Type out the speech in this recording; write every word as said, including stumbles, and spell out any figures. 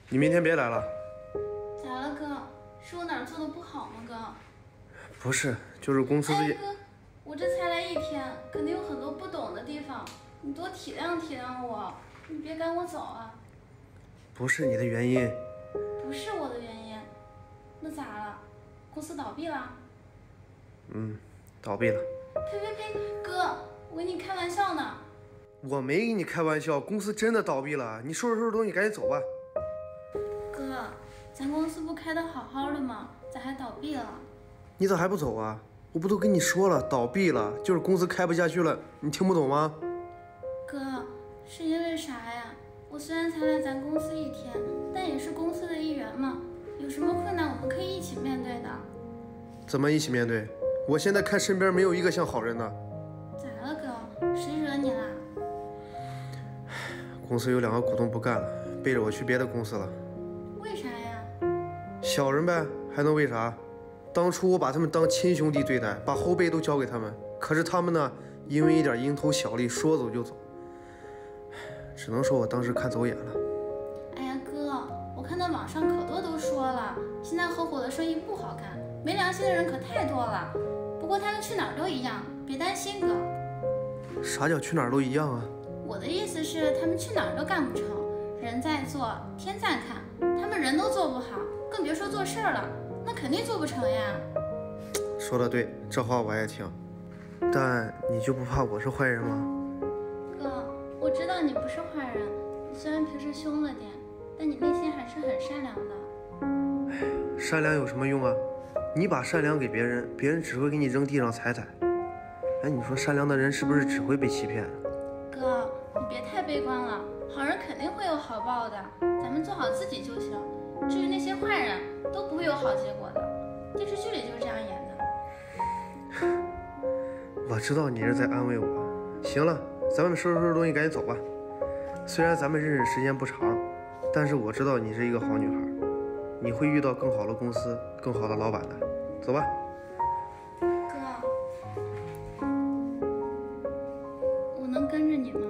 你明天别来了。 咋了哥？是我哪儿做的不好吗哥？ 不是，就是公司哎哥，我这才来一天，肯定有很多不懂的地方，你多体谅体谅我，你别赶我走啊。 不是你的原因。 不是我的原因，那咋了？公司倒闭了？ 嗯，倒闭了。 呸呸呸，哥，我跟你开玩笑呢。 我没跟你开玩笑，公司真的倒闭了。你收拾收拾东西，赶紧走吧。 哥，咱公司不开的好好的吗？咋还倒闭了？ 你咋还不走啊？我不都跟你说了，倒闭了，就是公司开不下去了，你听不懂吗？ 哥，是因为啥呀？我虽然才来咱公司一天，但也是公司的一员嘛。有什么困难我们可以一起面对的。 怎么一起面对？我现在看身边没有一个像好人的。 咋了哥？谁惹你啦？ 公司有两个股东不干了，背着我去别的公司了。 为啥呀？ 小人呗，还能为啥？当初我把他们当亲兄弟对待，把后背都交给他们，可是他们呢，因为一点蝇头小利，说走就走。只能说我当时看走眼了。 哎呀哥，我看到网上可多都说了，现在合伙的生意不好干，没良心的人可太多了。不过他们去哪儿都一样，别担心哥。 啥叫去哪儿都一样啊？ 我的意思是，他们去哪儿都干不成，人在做，天在看，他们人都做不好，更别说做事儿了，那肯定做不成呀。 说的对，这话我爱听。但你就不怕我是坏人吗？ 哥，我知道你不是坏人，你虽然平时凶了点，但你内心还是很善良的。 哎，善良有什么用啊？你把善良给别人，别人只会给你扔地上踩踩。哎，你说善良的人是不是只会被欺骗？ 哥，你别太悲观了，好人肯定会有好报的，咱们做好自己就行。至于那些坏人，都不会有好结果的，电视剧里就是这样演的。 我知道你是在安慰我。行了，咱们收拾收拾东西，赶紧走吧。虽然咱们认识时间不长，但是我知道你是一个好女孩，你会遇到更好的公司、更好的老板的。走吧。 哥，我能跟着你吗？